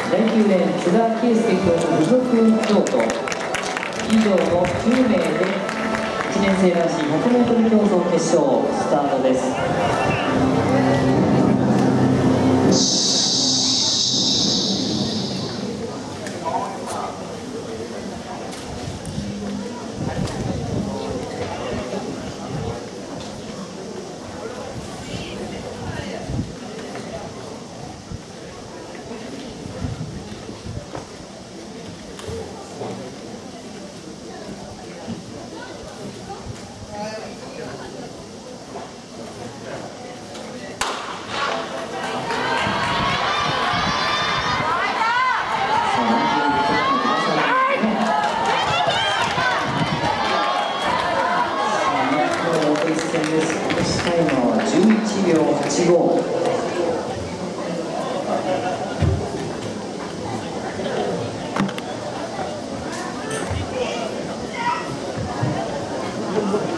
第9レーン津田圭介君附属京都以上の10名で1年生男子 100m 競争決勝スタートです。タイムは11秒85。 Thank you.